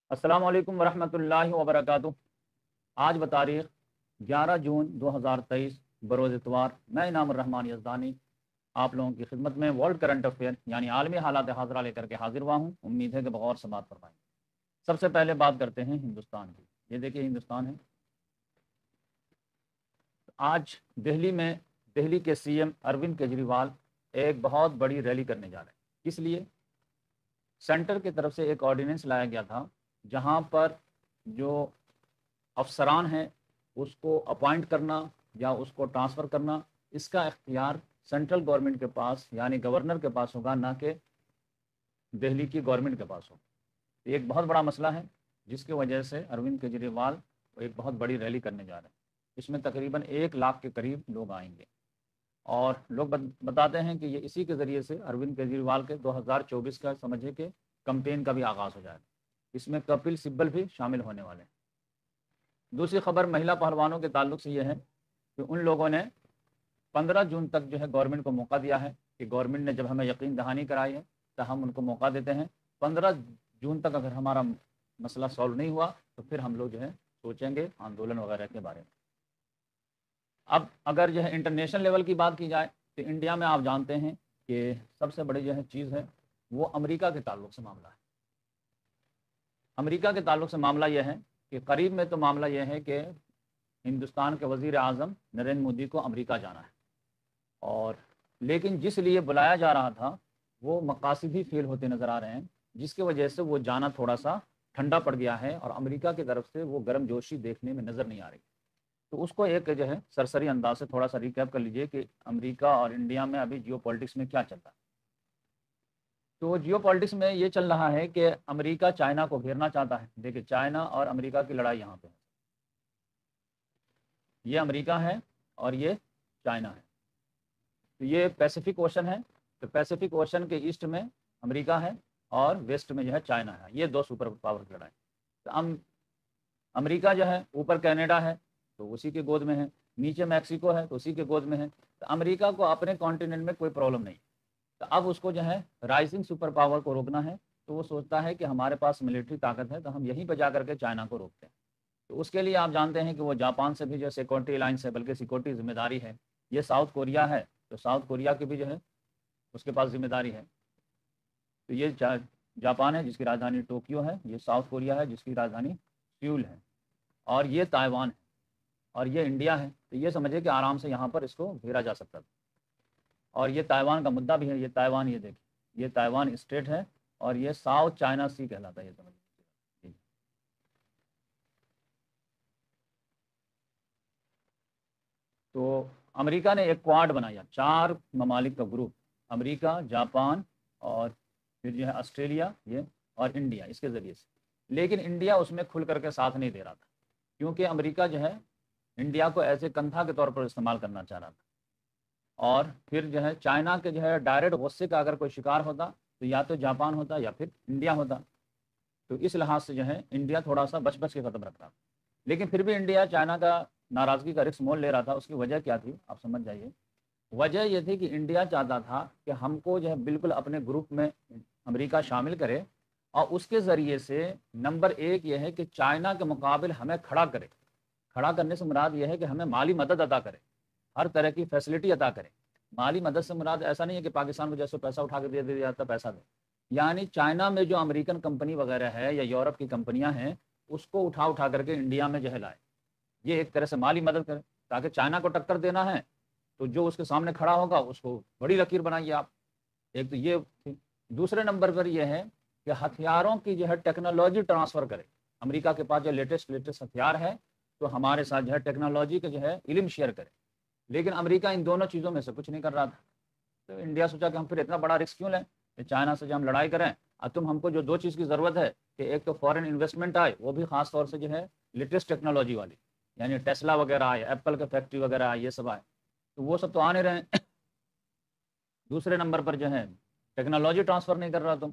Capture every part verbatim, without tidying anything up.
السلام علیکم ورحمۃ اللہ وبرکاتہ۔ آج بتاریخ گیارہ جون دو ہزار تیئیس بروز اتوار میں انعام الرحمان یزدانی آپ لوگوں کی خدمت میں ورلڈ کرنٹ افیئر یعنی عالمی حالات حاضرہ لے کر کے حاضر ہوا ہوں۔ امید ہے کہ بغور سے بات فرمائیں۔ سب سے پہلے بات کرتے ہیں ہندوستان کی۔ یہ دیکھیے ہندوستان ہے۔ آج دہلی میں دہلی کے سی ایم اروند کیجریوال ایک بہت بڑی ریلی کرنے جا رہے ہیں۔ اس لیے سینٹر کی طرف سے ایک آرڈیننس لایا گیا تھا جہاں پر جو افسران ہیں اس کو اپوائنٹ کرنا یا اس کو ٹرانسفر کرنا، اس کا اختیار سینٹرل گورنمنٹ کے پاس یعنی گورنر کے پاس ہوگا، نہ کہ دہلی کی گورنمنٹ کے پاس ہوگا۔ یہ ایک بہت بڑا مسئلہ ہے جس کی وجہ سے اروند کیجریوال ایک بہت بڑی ریلی کرنے جا رہے ہیں۔ اس میں تقریباً ایک لاکھ کے قریب لوگ آئیں گے، اور لوگ بتاتے ہیں کہ یہ اسی کے ذریعے سے اروند کیجریوال کے دو ہزار چوبیس کا سمجھے کہ کمپین کا بھی آغاز ہو جائے گا۔ اس میں کپل سبل بھی شامل ہونے والے ہیں۔ دوسری خبر مہیلا پہلوانوں کے تعلق سے یہ ہے کہ ان لوگوں نے پندرہ جون تک جو ہے گورنمنٹ کو موقع دیا ہے کہ گورنمنٹ نے جب ہمیں یقین دہانی کرائی ہے تو ہم ان کو موقع دیتے ہیں، پندرہ جون تک اگر ہمارا مسئلہ سالو نہیں ہوا تو پھر ہم لوگ جو ہے سوچیں گے آندولن وغیرہ کے بارے میں۔ اب اگر جو ہے انٹرنیشنل لیول کی بات کی جائے تو انڈیا میں آپ جانتے ہیں کہ سب سے بڑی جو ہے چیز ہے وہ امریکہ کے تعلق سے معاملہ ہے۔ امریکہ کے تعلق سے معاملہ یہ ہے کہ قریب میں تو معاملہ یہ ہے کہ ہندوستان کے وزیر اعظم نریندر مودی کو امریکہ جانا ہے، اور لیکن جس لیے بلایا جا رہا تھا وہ مقاصد ہی فیل ہوتے نظر آ رہے ہیں، جس کی وجہ سے وہ جانا تھوڑا سا ٹھنڈا پڑ گیا ہے اور امریکہ کی طرف سے وہ گرم جوشی دیکھنے میں نظر نہیں آ رہی۔ تو اس کو ایک جو ہے سرسری انداز سے تھوڑا سا ریکیپ کر لیجئے کہ امریکہ اور انڈیا میں ابھی جیو پالیٹکس میں کیا چل رہا ہے۔ تو جیو پالیٹکس میں یہ چل رہا ہے کہ امریکہ چائنا کو گھیرنا چاہتا ہے۔ دیکھیں چائنا اور امریکہ کی لڑائی یہاں پہ ہے، یہ امریکہ ہے اور یہ چائنا ہے۔ تو یہ پیسیفک اوشن ہے، تو پیسیفک اوشن کے ایسٹ میں امریکہ ہے اور ویسٹ میں جو ہے چائنا ہے۔ یہ دو سپر پاور کی لڑائی۔ تو ام امریکہ جو ہے اوپر کینیڈا ہے تو اسی کے گود میں ہے، نیچے میکسیکو ہے تو اسی کے گود میں ہے۔ تو امریکہ کو اپنے کانٹیننٹ میں کوئی پرابلم نہیں، تو اب اس کو جو ہے رائزنگ سپر پاور کو روکنا ہے، تو وہ سوچتا ہے کہ ہمارے پاس ملٹری طاقت ہے تو ہم یہیں پہ جا کر کے چائنا کو روکتے ہیں۔ تو اس کے لیے آپ جانتے ہیں کہ وہ جاپان سے بھی جو سیکورٹی الائنس ہے، بلکہ سیکورٹی ذمہ داری ہے۔ یہ ساؤتھ کوریا ہے تو ساؤتھ کوریا کی بھی جو ہے اس کے پاس ذمہ داری ہے۔ تو یہ جاپان ہے جس کی راجدھانی ٹوکیو ہے، یہ ساؤتھ کوریا ہے جس کی راجدھانی سیول ہے، اور یہ تائیوان ہے، اور یہ انڈیا ہے۔ تو یہ سمجھے کہ آرام سے یہاں پر اس کو گھیرا جا سکتا تھا، اور یہ تائیوان کا مدعا بھی ہے۔ یہ تائیوان، یہ دیکھیں یہ تائیوان اسٹیٹ ہے اور یہ ساؤتھ چائنا سی کہلاتا ہے، یہ سمجھ۔ تو امریکہ نے ایک کوارڈ بنایا، چار ممالک کا گروپ، امریکہ، جاپان اور پھر جو ہے آسٹریلیا یہ اور انڈیا، اس کے ذریعے سے۔ لیکن انڈیا اس میں کھل کر کے ساتھ نہیں دے رہا تھا، کیونکہ امریکہ جو ہے انڈیا کو ایسے کندھا کے طور پر استعمال کرنا چاہ رہا تھا، اور پھر جو ہے چائنا کے جو ہے ڈائریکٹ غصے کا اگر کوئی شکار ہوتا تو یا تو جاپان ہوتا یا پھر انڈیا ہوتا۔ تو اس لحاظ سے جو ہے انڈیا تھوڑا سا بچ بچ کے قدم رکھ رہا تھا، لیکن پھر بھی انڈیا چائنا کا ناراضگی کا رسک مول لے رہا تھا۔ اس کی وجہ کیا تھی آپ سمجھ جائیے۔ وجہ یہ تھی کہ انڈیا چاہتا تھا کہ ہم کو جو ہے بالکل اپنے گروپ میں امریکہ شامل کرے، اور اس کے ذریعے سے نمبر ایک یہ ہے کہ چائنا کے مقابل ہمیں کھڑا کرے۔ کھڑا کرنے سے مراد یہ ہے کہ ہمیں مالی مدد عطا کرے، ہر طرح کی فیسلٹی عطا کرے۔ مالی مدد سے مراد ایسا نہیں ہے کہ پاکستان کو جیسے پیسہ اٹھا کے دے دیا جاتا پیسہ دے، یعنی چائنا میں جو امریکن کمپنی وغیرہ ہے یا یورپ کی کمپنیاں ہیں اس کو اٹھا اٹھا کر کے انڈیا میں جو ہے لائے۔ یہ ایک طرح سے مالی مدد کرے، تاکہ چائنا کو ٹکر دینا ہے تو جو اس کے سامنے کھڑا ہوگا اس کو بڑی لکیر بنائیے آپ۔ ایک تو یہ تھی۔ دوسرے نمبر پر یہ ہے کہ ہتھیاروں کی جو ہے ٹیکنالوجی ٹرانسفر کرے۔ امریکہ کے پاس جو لیٹسٹ لیٹسٹ ہتھیار ہے تو ہمارے ساتھ جو ہے ٹیکنالوجی کا جو ہے علم شیئر کرے، لیکن امریکہ ان دونوں چیزوں میں سے کچھ نہیں کر رہا تھا۔ تو انڈیا سوچا کہ ہم پھر اتنا بڑا رسک کیوں لیں کہ چائنا سے جو ہم لڑائی کریں، اور تم ہم کو جو دو چیز کی ضرورت ہے کہ ایک تو فورن انویسٹمنٹ آئے، وہ بھی خاص طور سے جو ہے لیٹسٹ ٹیکنالوجی والی، یعنی ٹیسلا وغیرہ آئے، ایپل کے فیکٹری وغیرہ آئے، یہ سب آئے، تو وہ سب تو آنے رہے ہیں۔ دوسرے نمبر پر جو ہے ٹیکنالوجی ٹرانسفر نہیں کر رہا تم،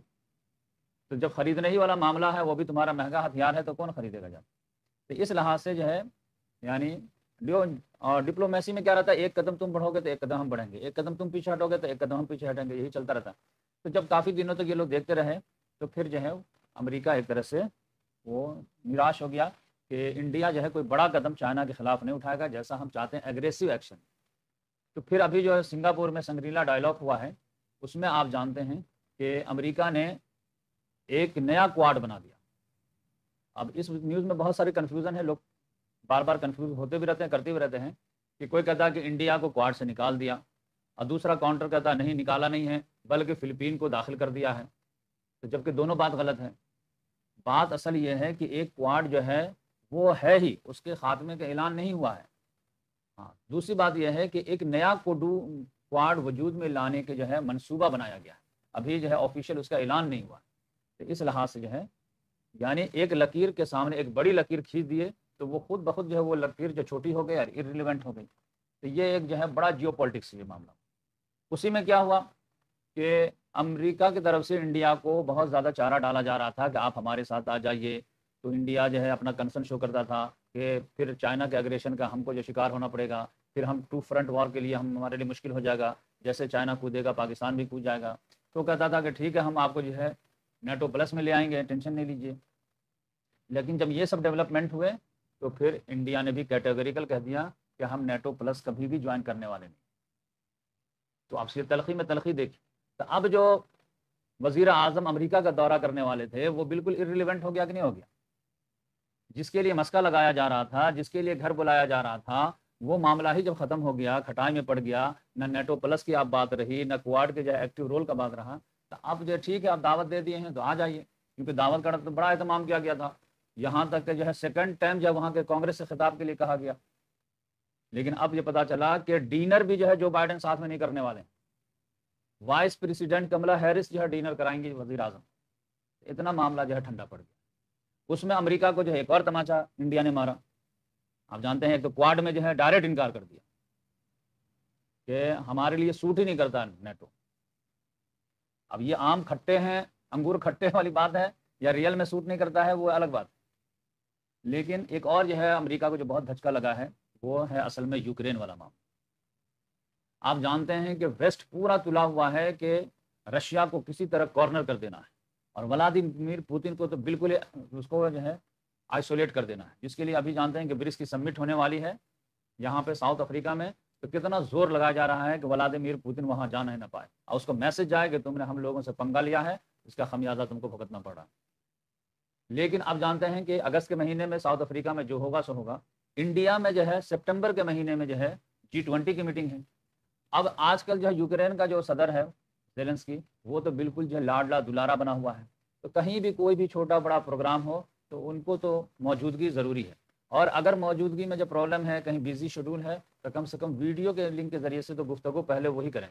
تو جب خریدنے ہی والا معاملہ ہے وہ بھی تمہارا مہنگا ہتھیار ہے تو کون خریدے گا جب؟ تو اس لحاظ سے جو ہے یعنی اور ڈپلومیسی میں کیا رہتا ہے، ایک قدم تم بڑھو گے تو ایک قدم ہم بڑھیں گے، ایک قدم تم پیچھے ہٹو گے تو ایک قدم ہم پیچھے ہٹیں گے، یہی چلتا رہتا ہے۔ تو جب کافی دنوں تک یہ لوگ دیکھتے رہے تو پھر جو ہے امریکہ ایک طرح سے وہ نراش ہو گیا کہ انڈیا جو ہے کوئی بڑا قدم چائنا کے خلاف نہیں اٹھائے گا جیسا ہم چاہتے ہیں، ایگریسو ایکشن۔ تو پھر ابھی جو ہے سنگاپور میں سنگریلا ڈائلاگ ہوا ہے، اس میں آپ جانتے ہیں کہ امریکہ نے ایک نیا کوارڈ بنا دیا۔ اب اس نیوز میں بہت ساری کنفیوژن ہے، لوگ بار بار کنفیوز ہوتے بھی رہتے ہیں، کرتے بھی رہتے ہیں کہ کوئی کہتا ہے کہ انڈیا کو کوارڈ سے نکال دیا، اور دوسرا کاؤنٹر کہتا ہے نہیں نکالا نہیں ہے بلکہ فلپین کو داخل کر دیا ہے، تو جبکہ دونوں بات غلط ہے۔ بات اصل یہ ہے کہ ایک کوارڈ جو ہے وہ ہے ہی، اس کے خاتمے کا اعلان نہیں ہوا ہے۔ ہاں، دوسری بات یہ ہے کہ ایک نیا کوڈو کوارڈ وجود میں لانے کے جو ہے منصوبہ بنایا گیا ہے، ابھی جو ہے آفیشیل اس کا اعلان نہیں ہوا، تو اس لحاظ سے جو ہے یعنی ایک لکیر کے سامنے ایک بڑی لکیر کھینچ دیے تو وہ خود بخود جو ہے وہ لکیر جو چھوٹی ہو گئی اور ارریلیونٹ ہو گئی، تو یہ ایک جو ہے بڑا جیو پالیٹکس یہ معاملہ۔ اسی میں کیا ہوا کہ امریکہ کی طرف سے انڈیا کو بہت زیادہ چارہ ڈالا جا رہا تھا کہ آپ ہمارے ساتھ آ جائیے، تو انڈیا جو ہے اپنا کنسرن شو کرتا تھا کہ پھر چائنا کے اگریشن کا ہم کو جو شکار ہونا پڑے گا، پھر ہم ٹو فرنٹ وار کے لیے ہم ہمارے لیے مشکل ہو جائے گا، جیسے چائنا کودے گا پاکستان بھی کود جائے گا۔ تو کہتا تھا کہ ٹھیک ہے ہم آپ کو جو ہے نیٹو پلس میں لے آئیں گے، ٹینشن نہیں لیجیے۔ لیکن جب یہ سب ڈیولپمنٹ ہوئے تو پھر انڈیا نے بھی کیٹیگریکل کہہ دیا کہ ہم نیٹو پلس کبھی بھی جوائن کرنے والے نہیں۔ تو آپ سے تلخی میں تلخی دیکھی، تو اب جو وزیر اعظم امریکہ کا دورہ کرنے والے تھے وہ بالکل ارریلیونٹ ہو گیا کہ نہیں ہو گیا؟ جس کے لیے مسکا لگایا جا رہا تھا، جس کے لیے گھر بلایا جا رہا تھا، وہ معاملہ ہی جب ختم ہو گیا، کھٹائی میں پڑ گیا، نہ نیٹو پلس کی آپ بات رہی، نہ کوارڈ کے جو ہے ایکٹیو رول کا بات رہا، تو اب جو ٹھیک ہے آپ دعوت دے دیے ہیں تو آ جائیے، کیونکہ دعوت کا تو بڑا اہتمام کیا گیا تھا، یہاں تک کہ جو ہے سیکنڈ ٹائم جب وہاں کے کانگریس سے خطاب کے لیے کہا گیا۔ لیکن اب یہ پتا چلا کہ ڈینر بھی جو ہے جو بائیڈن ساتھ میں نہیں کرنے والے، وائس پریسیڈنٹ کملا ہیرس جو ہے ڈینر کرائیں گے وزیر اعظم۔ اتنا معاملہ جو ہے ٹھنڈا پڑ گیا۔ اس میں امریکہ کو جو ہے ایک اور تماچا انڈیا نے مارا، آپ جانتے ہیں ایک تو کوارڈ میں جو ہے ڈائریکٹ انکار کر دیا کہ ہمارے لیے سوٹ ہی نہیں کرتا نیٹو۔ اب یہ آم کھٹے ہیں، انگور کھٹے والی بات ہے، یا ریئل میں سوٹ نہیں کرتا ہے وہ الگ بات۔ لیکن ایک اور جو ہے امریکہ کو جو بہت دھچکا لگا ہے وہ ہے اصل میں یوکرین والا معاملہ۔ آپ جانتے ہیں کہ ویسٹ پورا تلا ہوا ہے کہ رشیا کو کسی طرح کارنر کر دینا ہے، اور ولادیمیر پوتن کو تو بالکل اس کو جو ہے آئسولیٹ کر دینا ہے، جس کے لیے ابھی جانتے ہیں کہ برکس کی سمٹ ہونے والی ہے یہاں پہ ساؤتھ افریقہ میں، تو کتنا زور لگایا جا رہا ہے کہ ولادیمیر پوتن وہاں جانا ہی نہ پائے، اور اس کو میسج جائے کہ تم نے ہم لوگوں سے پنگا لیا ہے، اس کا خمیازہ تم کو بھگتنا پڑ رہا ہے۔ لیکن اب جانتے ہیں کہ اگست کے مہینے میں ساؤتھ افریقہ میں جو ہوگا سو ہوگا، انڈیا میں جو ہے سپٹمبر کے مہینے میں جو ہے جی ٹوینٹی کی میٹنگ ہے۔ اب آج کل جو ہے یوکرین کا جو صدر ہے زیلنسکی، وہ تو بالکل جو ہے لاڈلا دلارا بنا ہوا ہے، تو کہیں بھی کوئی بھی چھوٹا بڑا پروگرام ہو تو ان کو تو موجودگی ضروری ہے، اور اگر موجودگی میں جو پرابلم ہے، کہیں بیزی شیڈول ہے، تو کم سے کم ویڈیو کے لنک کے ذریعے سے تو گفتگو پہلے وہی کریں۔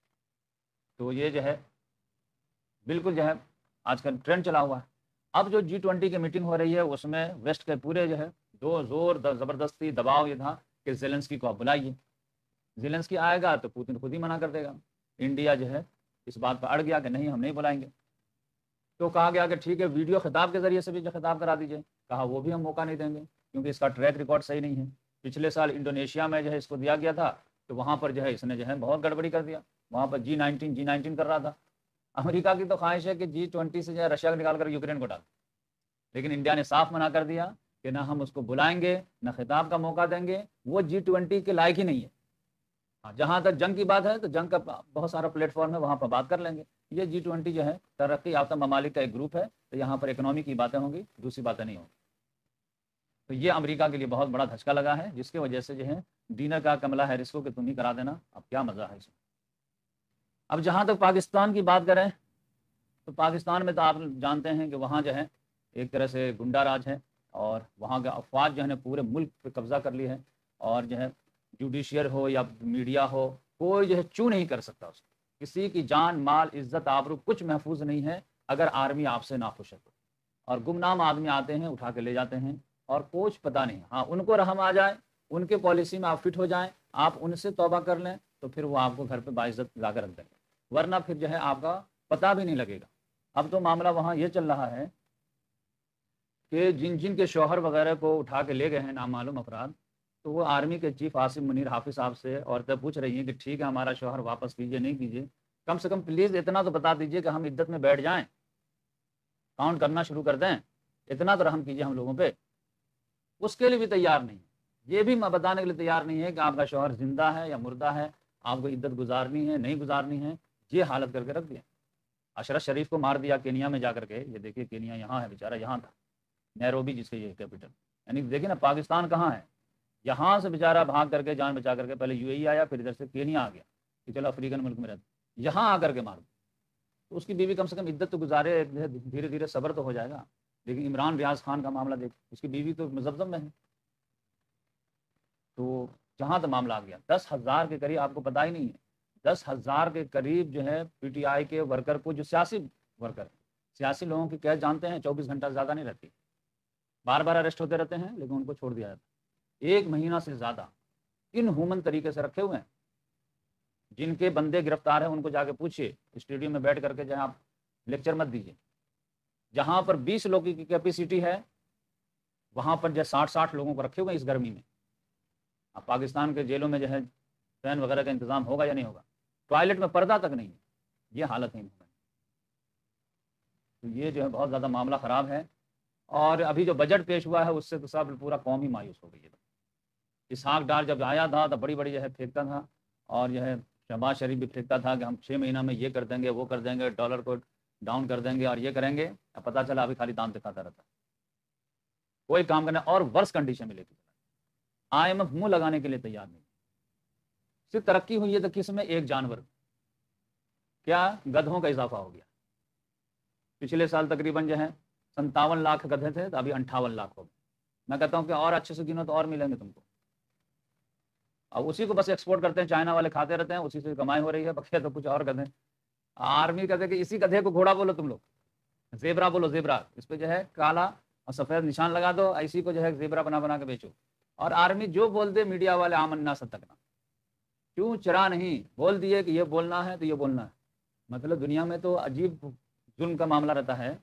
تو یہ جو ہے بالکل جو ہے آج کل ٹرینڈ چلا ہوا ہے۔ اب جو جی ٹوینٹی کی میٹنگ ہو رہی ہے اس میں ویسٹ کے پورے جو ہے دو زور زبردستی دباؤ یہ تھا کہ زیلنسکی کو آپ بلائیے، زیلنسکی آئے گا تو پوتن خود ہی منع کر دے گا۔ انڈیا جو ہے اس بات پر اڑ گیا کہ نہیں ہم نہیں بلائیں گے، تو کہا گیا کہ ٹھیک ہے ویڈیو خطاب کے ذریعے سے بھی جو خطاب کرا دیجیے، کہا وہ بھی ہم موقع نہیں دیں گے کیونکہ اس کا ٹریک ریکارڈ صحیح نہیں ہے۔ پچھلے سال انڈونیشیا میں جو ہے اس کو دیا گیا تھا تو وہاں پر جو ہے اس نے جو ہے بہت گڑبڑی کر دیا، وہاں پر جی نائنٹین جی نائنٹین کر رہا تھا۔ امریکہ کی تو خواہش ہے کہ جی ٹوینٹی سے جو ہے رشیا کو نکال کر یوکرین کو ڈال، لیکن انڈیا نے صاف منع کر دیا کہ نہ ہم اس کو بلائیں گے نہ خطاب کا موقع دیں گے، وہ جی ٹوینٹی کے لائق ہی نہیں ہے۔ ہاں، جہاں تک جنگ کی بات ہے تو جنگ کا بہت سارا پلیٹ فارم ہے، وہاں پر بات کر لیں گے۔ یہ جی ٹوینٹی جو ہے ترقی یافتہ ممالک کا ایک گروپ ہے، تو یہاں پر اکنامی کی باتیں ہوں گی، دوسری باتیں نہیں ہوں گی۔ تو یہ امریکہ کے لیے بہت بڑا دھچکا لگا ہے، جس کی وجہ سے جو ہے ڈینر کا کملا ہیرس کو کہ تم ہی کرا دینا، اب کیا مزہ ہے اس میں۔ اب جہاں تک پاکستان کی بات کریں تو پاکستان میں تو آپ جانتے ہیں کہ وہاں جو ہے ایک طرح سے گنڈا راج ہے، اور وہاں کے افواج جو ہے پورے ملک پہ قبضہ کر لی ہے، اور جو ہے جوڈیشیئر ہو یا میڈیا ہو کوئی جو ہے چو نہیں کر سکتا اس کو، کسی کی جان مال عزت آبرو کچھ محفوظ نہیں ہے اگر آرمی آپ سے ناخوش ہے تو، اور گمنام آدمی آتے ہیں اٹھا کے لے جاتے ہیں اور کچھ پتہ نہیں۔ ہاں، ان کو رحم آ جائے، ان کے پالیسی میں آپ فٹ ہو جائیں، آپ ان سے توبہ کر لیں تو پھر وہ آپ کو گھر پہ باعزت لا کر رکھ دیں گے، ورنہ پھر جو ہے آپ کا پتہ بھی نہیں لگے گا۔ اب تو معاملہ وہاں یہ چل رہا ہے کہ جن جن کے شوہر وغیرہ کو اٹھا کے لے گئے ہیں نامعلوم افراد، تو وہ آرمی کے چیف عاصم منیر حافظ صاحب سے عورتیں پوچھ رہی ہیں کہ ٹھیک ہے ہمارا شوہر واپس کیجیے نہیں کیجیے، کم سے کم پلیز اتنا تو بتا دیجیے کہ ہم عدت میں بیٹھ جائیں، کاؤنٹ کرنا شروع کر دیں، اتنا تو رحم کیجیے ہم لوگوں پہ. اس کے لیے بھی تیار نہیں ہے. یہ بھی بتانے کے لیے تیار نہیں ہے کہ آپ کا شوہر زندہ ہے یا مردہ ہے, آپ کو عدت گزارنی ہے نہیں گزارنی ہے. یہ حالت کر کے رکھ دیا. اشرف شریف کو مار دیا کینیا میں جا کر کے. یہ دیکھیے کینیا یہاں ہے, بیچارہ یہاں تھا, نیروبی جس کے یہ کیپٹل. یعنی دیکھیے نا پاکستان کہاں ہے, یہاں سے بیچارہ بھاگ کر کے جان بچا کر کے پہلے یو اے ای آیا, پھر ادھر سے کینیا آ گیا کہ چلو افریقن ملک میں رہتا, یہاں آ کر کے مار دیا. تو اس کی بیوی کم سے کم عدت تو گزارے, دھیرے دھیرے صبر تو ہو جائے گا. لیکن عمران ریاض خان کا معاملہ دیکھ, اس کی بیوی تو مزمزم میں ہے. تو جہاں تو معاملہ آ گیا, دس ہزار کے قریب, آپ کو پتہ ہی نہیں ہے, دس ہزار کے قریب جو ہے پی ٹی آئی کے ورکر کو, جو سیاسی ورکر سیاسی لوگوں کی قید جانتے ہیں چوبیس گھنٹہ زیادہ نہیں رہتی, بار بار اریسٹ ہوتے رہتے ہیں لیکن ان کو چھوڑ دیا جاتا ہے. ایک مہینہ سے زیادہ ان ہومن طریقے سے رکھے ہوئے ہیں. جن کے بندے گرفتار ہیں ان کو جا کے پوچھیے, اسٹیڈیم میں بیٹھ کر کے جہاں آپ لیکچر مت دیجیے, جہاں پر بیس لوگوں کی کیپیسٹی ہے وہاں پر جو ساٹھ ساٹھ لوگوں کو رکھے ہوئے ہیں اس گرمی میں. اب پاکستان کے جیلوں میں جو ہے فین وغیرہ کا انتظام ہوگا یا نہیں ہوگا, ٹوائلٹ میں پردہ تک نہیں ہے, یہ حالت ہے. تو یہ جو ہے بہت زیادہ معاملہ خراب ہے. اور ابھی جو بجٹ پیش ہوا ہے اس سے تو سب پورا قوم ہی مایوس ہو گئی ہے. اسحاق ڈار جب آیا تھا تو بڑی بڑی جو ہے پھینکتا تھا, اور جو ہے شہباز شریف بھی پھینکتا تھا کہ ہم چھ مہینہ میں یہ کر دیں گے, وہ کر دیں گے, ڈالر کو ڈاؤن کر دیں گے اور یہ کریں گے. اب پتہ چلا ابھی خالی دام دکھاتا رہتا, کوئی کام کرنا, اور ورس کنڈیشن میں لے کے چلا. آئی ایم ایف منہ لگانے کے لیے تیار نہیں. صرف ترقی ہوئی ہے تو کس میں, ایک جانور, کیا گدھوں کا اضافہ ہو گیا. پچھلے سال تقریباً جو ہے ستاون لاکھ گدھے تھے تو ابھی انٹھاون لاکھ ہو گئے. میں کہتا ہوں کہ اور اچھے سے گنو تو اور ملیں گے تم کو. اب اسی کو بس ایکسپورٹ کرتے ہیں, چائنا والے کھاتے رہتے ہیں, اسی سے کمائی ہو رہی ہے. بقیہ تو کچھ اور گدھے. آرمی کہتے ہیں کہ اسی گدھے کو گھوڑا بولو تم لوگ, زیبرا بولو, زیبرا, اس پہ جو ہے کالا اور سفید نشان لگا دو, اسی کو جو ہے زیبرا بنا بنا کے بیچو. اور آرمی جو بول دے میڈیا والے آمنا صدقنا, کیوں چرا نہیں, بول دیے کہ یہ بولنا ہے تو یہ بولنا ہے. مطلب دنیا میں تو عجیب ظلم کا معاملہ رہتا ہے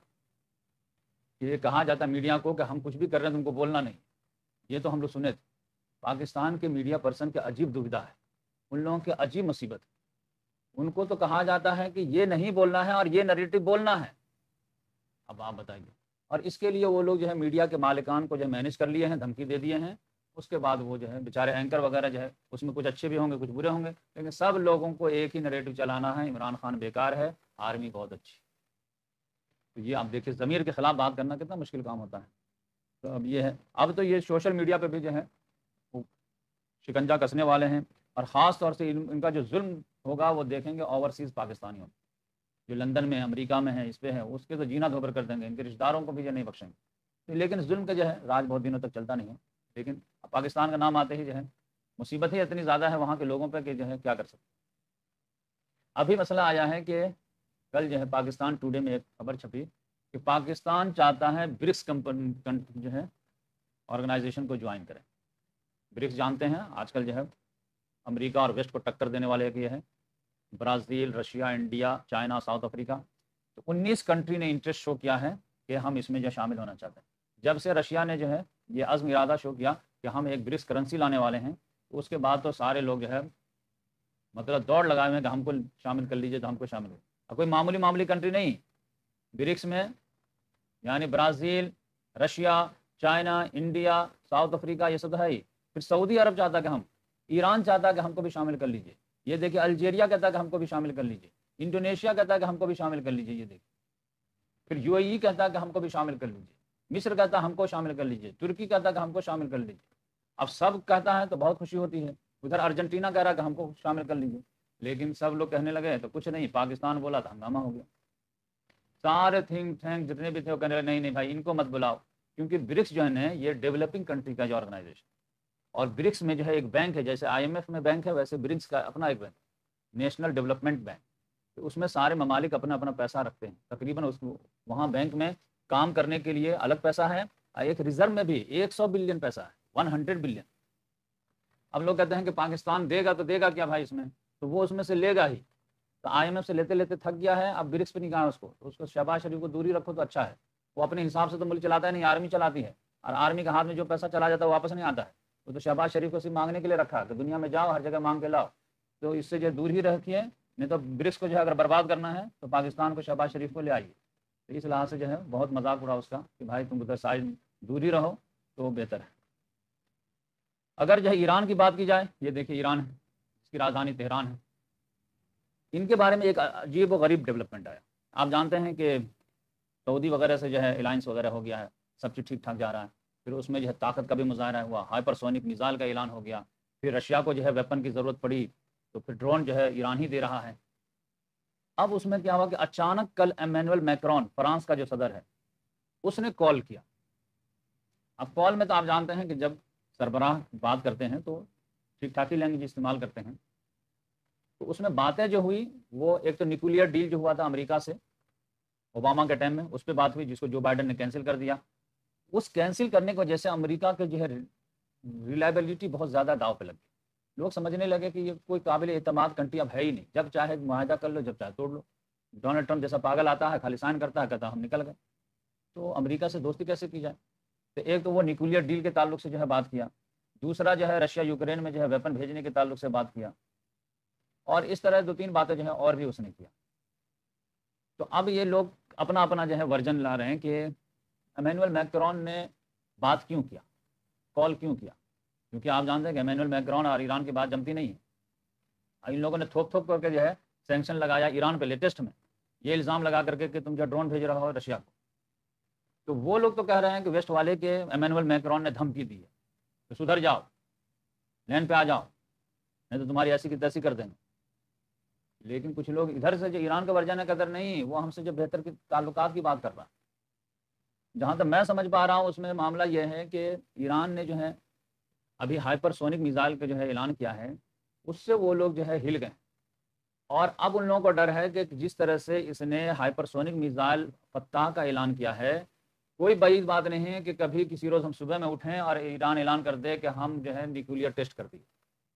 کہ یہ کہا جاتا ہے میڈیا کو کہ ہم کچھ بھی کر رہے ہیں تم کو بولنا نہیں. یہ تو ہم لوگ سنے تھے. پاکستان کے میڈیا پرسن کے عجیب دودھا ہے, ان لوگوں کی عجیب مصیبت ہے. ان کو تو کہا جاتا ہے کہ یہ نہیں بولنا ہے اور یہ نریٹو بولنا ہے. اب آپ بتائیے. اور اس کے لیے وہ لوگ جو ہے میڈیا کے مالکان کو جو ہے مینیج کر لیے ہیں, دھمکی دے دیے ہیں. اس کے بعد وہ جو ہے بیچارے اینکر وغیرہ جو ہے اس میں کچھ اچھے بھی ہوں گے کچھ برے ہوں گے, لیکن سب لوگوں کو ایک ہی نریٹو چلانا ہے, عمران خان بیکار ہے, آرمی بہت اچھی. تو یہ آپ دیکھیں ضمیر کے خلاف بات کرنا کتنا مشکل کام ہوتا ہے. تو اب یہ ہے, اب تو یہ سوشل میڈیا پہ بھی جو ہے وہ شکنجہ کسنے والے ہیں. اور خاص طور سے ان کا جو ظلم ہوگا وہ دیکھیں گے اوورسیز پاکستانیوں, جو لندن میں, امریکہ میں ہیں, اس پہ ہے, اس کے تو جینا دھوبر کر دیں گے. ان کے رشتہ داروں کو بھی یہ نہیں بخشیں گے. لیکن ظلم کا جو ہے راج بہت دنوں تک چلتا نہیں ہے. لیکن پاکستان کا نام آتے ہی جو ہے مصیبت ہی اتنی زیادہ ہے وہاں کے لوگوں پہ کہ جو ہے کیا کر سکتے. ابھی مسئلہ آیا ہے کہ کل جو ہے پاکستان ٹوڈے میں ایک خبر چھپی کہ پاکستان چاہتا ہے برکس کمپنی جو ہے آرگنائزیشن کو جوائن کریں. برکس جانتے ہیں آج کل جو ہے امریکہ اور ویسٹ کو ٹکر دینے والے ایک یہ ہے, Brazil, Russia, India, China, South Africa. تو انیس کنٹری نے انٹرسٹ شو کیا ہے کہ ہم اس میں جو شامل ہونا چاہتے ہیں. جب سے رشیا نے جو ہے یہ عزم ارادہ شو کیا کہ ہم ایک برکس کرنسی لانے والے ہیں, تو اس کے بعد تو سارے لوگ جو ہے مطلب دوڑ لگائے ہوئے ہیں کہ ہم کو شامل کر لیجئے, تو ہم کو شامل ہو. اب کوئی معمولی معمولی کنٹری نہیں برکس میں, یعنی Brazil, Russia, China, India, South Africa, یہ سب ہے ہی. پھر سعودی عرب چاہتا کہ ہم, ایران چاہتا کہ ہم کو بھی شامل کر لیجئے. یہ دیکھیں الجیریا کہتا ہے کہ ہم کو بھی شامل کر لیجئے. انڈونیشیا کہتا ہے کہ ہم کو بھی شامل کر لیجئے. یہ دیکھیں پھر یو اے ای کہتا ہے کہ ہم کو بھی شامل کر لیجئے. مصر کہتا ہے ہم کو شامل کر لیجئے. ترکی کہتا ہے کہ ہم کو شامل کر لیجئے. اب سب کہتا ہے تو بہت خوشی ہوتی ہے. ادھر ارجنٹینا کہہ رہا ہے کہ ہم کو شامل کر لیجئے. لیکن سب لوگ کہنے لگے تو کچھ نہیں, پاکستان بولا تو ہنگامہ ہو گیا. سارے تھنک ٹھینک جتنے بھی تھے وہ کہنے لگے نہیں نہیں بھائی ان کو مت بلاؤ, کیونکہ برکس جو ہے نا یہ ڈیولپنگ کنٹری کا جو آرگنائزیشن, اور برکس میں جو ہے ایک بینک ہے, جیسے آئی ایم ایف میں بینک ہے ویسے برکس کا اپنا ایک بینک, نیشنل ڈیولپمنٹ بینک. تو اس میں سارے ممالک اپنا اپنا پیسہ رکھتے ہیں تقریباً. اس وہاں بینک میں کام کرنے کے لیے الگ پیسہ ہے, ایک ریزرو میں بھی ایک سو بلین پیسہ ہے, ون ہنڈریڈ بلین. اب لوگ کہتے ہیں کہ پاکستان دے گا تو دے گا کیا بھائی اس میں, تو وہ اس میں سے لے گا ہی. تو آئی ایم ایف سے لیتے لیتے تھک گیا ہے, اب برکس پہ نہیں کہا اس کو, تو اس کو شہباز شریف کو دوری رکھو تو اچھا ہے. وہ اپنے حساب سے تو ملک چلاتا ہے نہیں, آرمی چلاتی ہے, اور آرمی کے ہاتھ میں جو پیسہ چلا جاتا ہے وہ واپس نہیں آتا ہے. وہ تو شہباز شریف کو صرف مانگنے کے لیے رکھا کہ دنیا میں جاؤ ہر جگہ مانگ کے لاؤ. تو اس سے جو دور ہی رکھیے, نہیں تو برکس کو جو ہے اگر برباد کرنا ہے تو پاکستان کو شہباز شریف کو لے آئیے. تو اس لحاظ سے جو ہے بہت مذاق اڑا اس کا کہ بھائی تم ادھر سائز دوری رہو تو بہتر ہے۔ اگر جو ہے ایران کی بات کی جائے، یہ دیکھیے ایران ہے، اس کی راجدھانی تہران ہے۔ ان کے بارے میں ایک عجیب و غریب ڈیولپمنٹ آیا۔ آپ جانتے ہیں کہ سعودی وغیرہ سے جو ہے الائنس وغیرہ ہو گیا ہے، سب چیز ٹھیک ٹھاک جا رہا ہے، پھر اس میں جو ہے طاقت کا بھی مظاہرہ ہوا، ہائپر سونک میزائل کا اعلان ہو گیا، پھر رشیا کو جو ہے ویپن کی ضرورت پڑی تو پھر ڈرون جو ہے ایران ہی دے رہا ہے۔ اب اس میں کیا ہوا کہ اچانک کل ایمینول میکرون فرانس کا جو صدر ہے اس نے کال کیا۔ اب کال میں تو آپ جانتے ہیں کہ جب سربراہ بات کرتے ہیں تو ٹھیک ٹھاک ہی لینگویج استعمال کرتے ہیں، تو اس میں باتیں جو ہوئی وہ ایک تو نیوکلیئر ڈیل جو ہوا تھا امریکہ سے اوباما کے ٹائم میں، اس پہ بات ہوئی جس کو جو بائیڈن نے کینسل کر دیا۔ اس کینسل کرنے کی وجہ سے امریکہ کے جو ہے ریلائبلٹی بہت زیادہ داؤ پہ لگ گئی۔ لوگ سمجھنے لگے کہ یہ کوئی قابل اعتماد کنٹری اب ہے ہی نہیں، جب چاہے معاہدہ کر لو، جب چاہے توڑ لو۔ ڈونلڈ ٹرمپ جیسا پاگل آتا ہے، خالی سائن کرتا ہے، کہتا ہے ہم نکل گئے۔ تو امریکہ سے دوستی کیسے کی جائے؟ تو ایک تو وہ نیوکلیئر ڈیل کے تعلق سے جو ہے بات کیا، دوسرا جو ہے رشیا یوکرین میں جو ہے ویپن بھیجنے کے تعلق سے بات کیا، اور اس طرح دو تین باتیں جو ہیں اور بھی اس نے کیا۔ تو اب یہ لوگ اپنا اپنا جو ہے ورژن لا رہے ہیں کہ ایمینول میکرون نے بات کیوں کیا، کال کیوں کیا، کیونکہ آپ جانتے ہیں کہ ایمینول میکرون اور ایران کی بات جمتی نہیں ہے۔ ان لوگوں نے تھوک تھوک کر کے جو ہے سینکشن لگایا ایران پہ لیٹسٹ میں، یہ الزام لگا کر کے کہ تم جو ڈرون بھیج رہا ہو رشیا کو۔ تو وہ لوگ تو کہہ رہے ہیں کہ ویسٹ والے کے ایمینول میکرون نے دھمکی دی ہے تو سدھر جاؤ، لین پہ آ جاؤ، نہیں تو تمہاری ایسی کی تیسی کر دیں گے۔ لیکن کچھ لوگ ادھر سے جو ایران کا ورژن ہے قدر نہیں، وہ ہم سے جو بہتر کے تعلقات کی بات کر رہا ہے۔ جہاں تک میں سمجھ پا رہا ہوں اس میں معاملہ یہ ہے کہ ایران نے جو ہے ابھی ہائپر سونک میزائل کا جو ہے اعلان کیا ہے، اس سے وہ لوگ جو ہے ہل گئے، اور اب ان لوگوں کو ڈر ہے کہ جس طرح سے اس نے ہائپر سونک میزائل فتح کا اعلان کیا ہے، کوئی بعید بات نہیں ہے کہ کبھی کسی روز ہم صبح میں اٹھیں اور ایران اعلان کر دے کہ ہم جو ہے نیوکلیئر ٹیسٹ کر دیے۔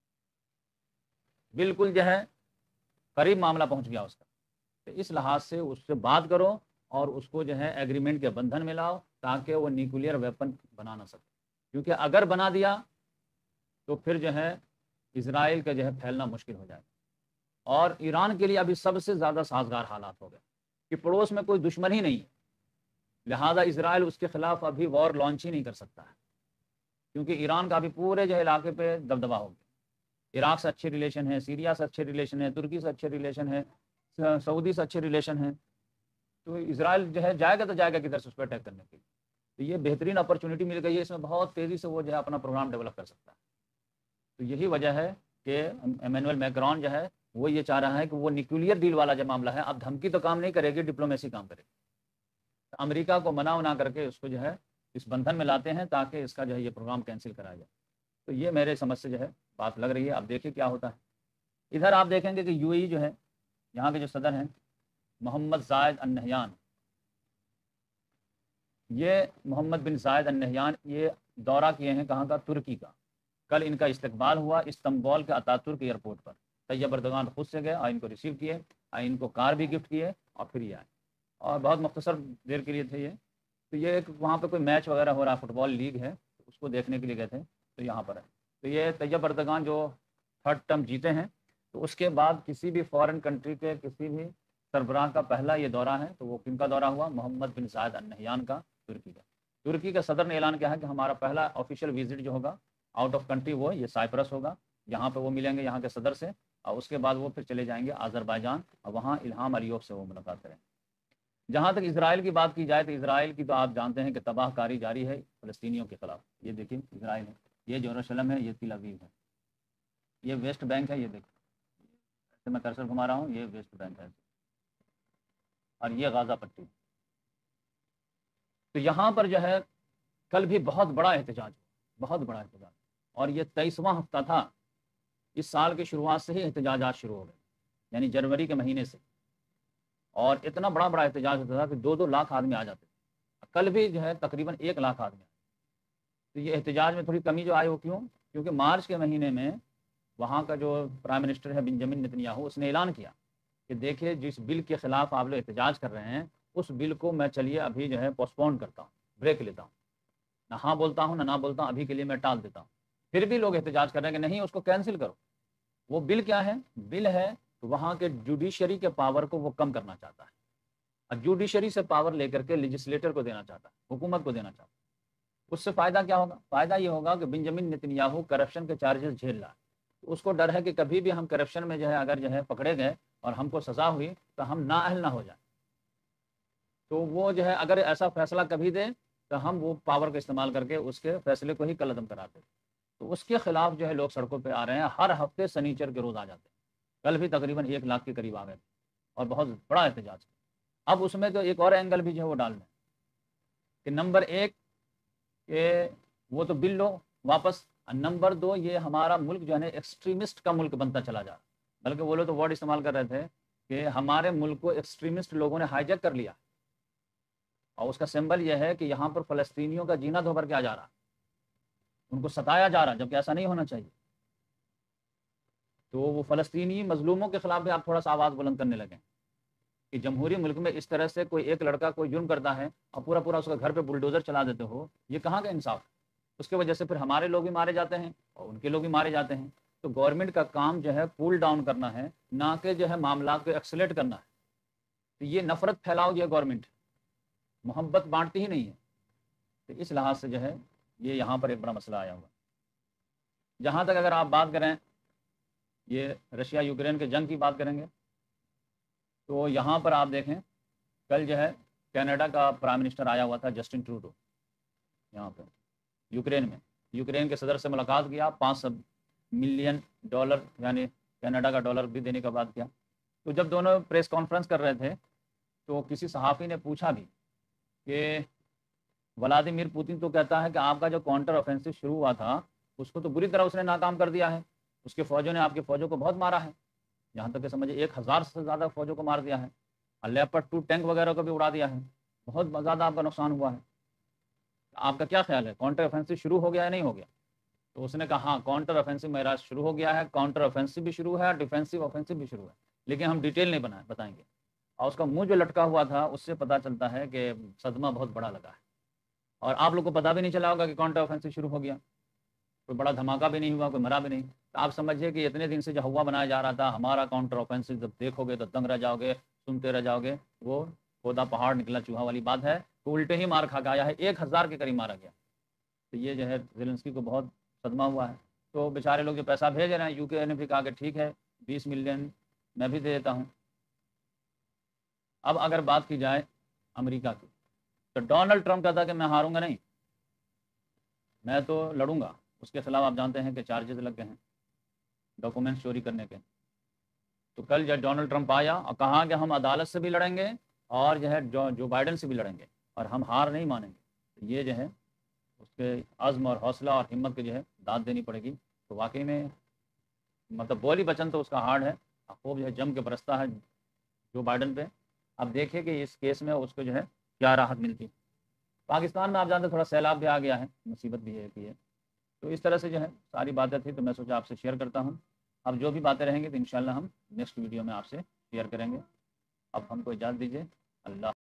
بالکل جو ہے قریب معاملہ پہنچ گیا اس کا۔ تو اس لحاظ سے اس سے بات کرو اور اس کو جو ہے ایگریمنٹ کے بندھن میں لاؤ تاکہ وہ نیوکلیئر ویپن بنا نہ سکے، کیونکہ اگر بنا دیا تو پھر جو ہے اسرائیل کا جو ہے پھیلنا مشکل ہو جائے گا۔ اور ایران کے لیے ابھی سب سے زیادہ سازگار حالات ہو گئے کہ پڑوس میں کوئی دشمن ہی نہیں ہے، لہذا اسرائیل اس کے خلاف ابھی وار لانچ ہی نہیں کر سکتا ہے، کیونکہ ایران کا ابھی پورے جو علاقے پہ دبدبا ہو گیا۔ عراق سے اچھے ریلیشن ہیں، سیریا سے اچھے ریلیشن ہیں، ترکی سے اچھے ریلیشن ہیں، سعودی سے اچھے ریلیشن ہیں، تو اسرائیل جو ہے جائے گا تو جائے گا کدھر سے اس پہ اٹیک کرنے کے لیے۔ تو یہ بہترین اپرچونٹی مل گئی ہے، اس میں بہت تیزی سے وہ جو ہے اپنا پروگرام ڈیولپ کر سکتا ہے۔ تو یہی وجہ ہے کہ ایمینول میکرون جو ہے وہ یہ چاہ رہا ہے کہ وہ نیوکلیئر ڈیل والا جو معاملہ ہے، اب دھمکی تو کام نہیں کرے گی، ڈپلومیسی کام کرے گی۔ امریکہ کو منع ونا کر کے اس کو جو ہے اس بندھن میں لاتے ہیں تاکہ اس کا جو ہے یہ پروگرام کینسل کرایا جائے۔ تو یہ میرے سمجھ سے جو ہے بات لگ رہی ہے، اب دیکھیں کیا ہوتا ہے۔ ادھر آپ دیکھیں گے کہ یو اے ای جو ہے، یہاں کے جو صدر ہیں محمد زائد النہیان، یہ محمد بن زائد النہیان یہ دورہ کیے ہیں کہاں کا؟ ترکی کا۔ کل ان کا استقبال ہوا استنبول کے اتا ترک ایئرپورٹ پر، طیب اردگان خود سے گئے اور ان کو ریسیو کیے اور ان کو کار بھی گفٹ کیے اور پھر یہ آئے، اور بہت مختصر دیر کے لیے تھے یہ۔ تو یہ ایک وہاں پہ کوئی میچ وغیرہ ہو رہا، فٹ بال لیگ ہے، اس کو دیکھنے کے لیے گئے تھے، تو یہاں پر ہے۔ تو یہ طیب اردگان جو تھرڈ ٹرم جیتے ہیں، تو اس کے بعد کسی بھی فارن کنٹری کے کسی بھی سربراہ کا پہلا یہ دورہ ہے، تو وہ کن کا دورہ ہوا؟ محمد بن زائد النہیان کا، ترکی کا۔ ترکی کا صدر نے اعلان کیا ہے کہ ہمارا پہلا آفیشیل وزٹ جو ہوگا آؤٹ آف کنٹری وہ یہ سائپرس ہوگا، یہاں پہ وہ ملیں گے یہاں کے صدر سے، اور اس کے بعد وہ پھر چلے جائیں گے آذربائیجان اور وہاں الہام علیوف سے وہ ملاقات کریں۔ جہاں تک اسرائیل کی بات کی جائے تو اسرائیل کی تو آپ جانتے ہیں کہ تباہ کاری جاری ہے فلسطینیوں کے خلاف۔ یہ دیکھیں اسرائیل ہے، یہ یروشلم ہے، یہ تل ابیب ہے، یہ ویسٹ بینک ہے، یہ دیکھیں میں کرسر گھما رہا ہوں، یہ ویسٹ بینک ہے، اور یہ غازہ پٹی۔ تو یہاں پر جو ہے کل بھی بہت بڑا احتجاج، بہت بڑا احتجاج، اور یہ تیئیسواں ہفتہ تھا، اس سال کی شروعات سے ہی احتجاجات شروع ہو گئے، یعنی جنوری کے مہینے سے، اور اتنا بڑا بڑا احتجاج ہوتا تھا کہ دو دو لاکھ آدمی آ جاتے تھے۔ کل بھی جو ہے تقریباً ایک لاکھ آدمی آئے۔ تو یہ احتجاج میں تھوڑی کمی جو آئی وہ کیوں؟ کیونکہ مارچ کے مہینے میں وہاں کا جو پرائم منسٹر ہے بنجامن نیتنیاہو، اس نے اعلان کیا کہ دیکھیے جس بل کے خلاف آپ لوگ احتجاج کر رہے ہیں اس بل کو میں چلیے ابھی جو ہے پوسٹپون کرتا ہوں، بریک لیتا ہوں، نہ ہاں بولتا ہوں نہ نہ بولتا ہوں، ابھی کے لیے میں ٹال دیتا ہوں۔ پھر بھی لوگ احتجاج کر رہے ہیں کہ نہیں اس کو کینسل کرو۔ وہ بل کیا ہے؟ بل ہے وہاں کے جوڈیشری کے پاور کو وہ کم کرنا چاہتا ہے، جوڈیشری سے پاور لے کر کے لیجسلیٹر کو دینا چاہتا ہے، حکومت کو دینا چاہتا ہے۔ اس سے فائدہ کیا ہوگا؟ فائدہ یہ ہوگا کہ بنجامن نیتنیاہو کرپشن کے چارجز جھیل رہا ہے، تو اس کو ڈر ہے کہ کبھی بھی ہم کرپشن میں جو ہے اگر جو ہے پکڑے گئے اور ہم کو سزا ہوئی تو ہم نااہل نہ ہو جائیں، تو وہ جو ہے اگر ایسا فیصلہ کبھی دے تو ہم وہ پاور کا استعمال کر کے اس کے فیصلے کو ہی کالعدم کراتے ہیں۔ تو اس کے خلاف جو ہے لوگ سڑکوں پہ آ رہے ہیں، ہر ہفتے سنیچر کے روز آ جاتے ہیں، کل بھی تقریباً ایک لاکھ کے قریب آ گئے تھے اور بہت بڑا احتجاج۔ اب اس میں تو ایک اور اینگل بھی جو ہے وہ ڈال دیں کہ نمبر ایک کہ وہ تو بل لو واپس، نمبر دو یہ ہمارا ملک جو ہے نا ایکسٹریمسٹ کا ملک بنتا چلا جا رہا، بلکہ وہ لوگ تو ورڈ استعمال کر رہے تھے کہ ہمارے ملک کو ایکسٹریمسٹ لوگوں نے ہائی جیک کر لیا، اور اس کا سمبل یہ ہے کہ یہاں پر فلسطینیوں کا جینا دھوبر کے آ جا رہا، ان کو ستایا جا رہا، جبکہ ایسا نہیں ہونا چاہیے۔ تو وہ فلسطینی مظلوموں کے خلاف بھی آپ تھوڑا سا آواز بلند کرنے لگیں کہ جمہوری ملک میں اس طرح سے کوئی ایک لڑکا کوئی جرم کرتا ہے اور پورا پورا اس کا گھر پہ بلڈوزر چلا دیتے ہو، یہ کہاں کا انصاف؟ اس کی وجہ سے پھر ہمارے لوگ بھی مارے جاتے ہیں اور ان کے لوگ بھی مارے جاتے ہیں۔ تو گورنمنٹ کا کام جو ہے کول ڈاؤن کرنا ہے، نہ کہ جو ہے معاملات کو ایکسلیٹ کرنا ہے۔ تو یہ نفرت پھیلاؤ یہ گورنمنٹ محبت بانٹتی ہی نہیں ہے، تو اس لحاظ سے جو ہے یہ یہاں پر ایک بڑا مسئلہ آیا ہوا۔ جہاں تک اگر آپ بات کریں یہ رشیا یوکرین کے جنگ کی بات کریں گے، تو یہاں پر آپ دیکھیں کل جو ہے کینیڈا کا پرائم منسٹر آیا ہوا تھا جسٹن ٹروڈو، یہاں پہ یوکرین میں یوکرین کے صدر سے ملاقات کیا، پانچ سو ملین ڈالر یعنی کینیڈا کا ڈالر بھی دینے کا بات کیا۔ تو جب دونوں پریس کانفرنس کر رہے تھے تو کسی صحافی نے پوچھا بھی کہ ولادیمیر پوتن تو کہتا ہے کہ آپ کا جو کاؤنٹر آفینسو شروع ہوا تھا اس کو تو بری طرح اس نے ناکام کر دیا ہے، اس کے فوجوں نے آپ کے فوجوں کو بہت مارا ہے، یہاں تک کہ سمجھے ایک ہزار سے زیادہ فوجوں کو مار دیا ہے، لیپرڈ ٹو ٹینک وغیرہ کو بھی اڑا دیا ہے، بہت زیادہ آپ کا نقصان ہوا ہے۔ آپ کا کیا خیال ہے، کاؤنٹر آفینسو شروع ہو گیا یا نہیں ہو گیا؟ تو اس نے کہا ہاں کاؤنٹر آفینسو میرا شروع ہو گیا ہے، کاؤنٹر آفینسو بھی شروع ہے اور ڈیفینسو آفینسو بھی شروع ہے، لیکن ہم ڈیٹیل نہیں بنائیں بتائیں گے۔ اور اس کا منہ جو لٹکا ہوا تھا اس سے پتہ چلتا ہے کہ صدمہ بہت بڑا لگا ہے، اور آپ لوگ کو پتہ بھی نہیں چلا ہوگا کہ کاؤنٹر آفینسو شروع ہو گیا، کوئی بڑا دھماکہ بھی نہیں ہوا، کوئی مرا بھی نہیں۔ تو آپ سمجھیے کہ اتنے دن سے جو ہوا بنایا جا رہا تھا ہمارا کاؤنٹر آفینسو، جب دیکھو گے تو دنگ رہ جاؤ گے، سنتے رہ جاؤ گے، وہ کھودا پہاڑ نکلا چوہا والی بات ہے، تو الٹے ہی مار کھا کے آیا ہے، ایک ہزار کے قریب مارا گیا۔ تو یہ جو ہے زیلنسکی کو بہت صدمہ ہوا ہے، تو بیچارے لوگ جو پیسہ بھیج رہے ہیں، یو کے نے بھی کہا کہ ٹھیک ہے بیس ملین میں بھی دے دیتا ہوں۔ اب اگر بات کی جائے امریکہ کی، تو ڈونلڈ ٹرمپ کہتا کہ میں ہاروں گا نہیں، میں تو لڑوں گا، اس کے خلاف آپ جانتے ہیں کہ چارجز لگ گئے ہیں ڈاکومنٹس چوری کرنے کے۔ تو کل جو ڈونلڈ ٹرمپ آیا اور کہا کہ ہم عدالت سے بھی لڑیں گے اور جو ہے جو جو بائیڈن سے بھی لڑیں گے اور ہم ہار نہیں مانیں گے، تو یہ جو ہے اس کے عزم اور حوصلہ اور ہمت کے جو ہے داد دینی پڑے گی۔ تو واقعی میں مطلب بولی بچن تو اس کا ہارڈ ہے، خوب جو ہے جم کے برستا ہے جو بائیڈن پہ۔ اب دیکھیں کہ اس کیس میں اس کو جو ہے کیا راحت ملتی۔ پاکستان میں آپ جانتے تھوڑا سیلاب بھی آ گیا ہے، مصیبت بھی ہے کہ ہے، تو اس طرح سے جو ہے ساری باتیں تھی، تو میں سوچا آپ سے شیئر کرتا ہوں۔ اب جو بھی باتیں رہیں گی تو انشاءاللہ ہم نیکسٹ ویڈیو میں آپ سے شیئر کریں گے۔ اب ہم کو اجازت دیجیے، اللہ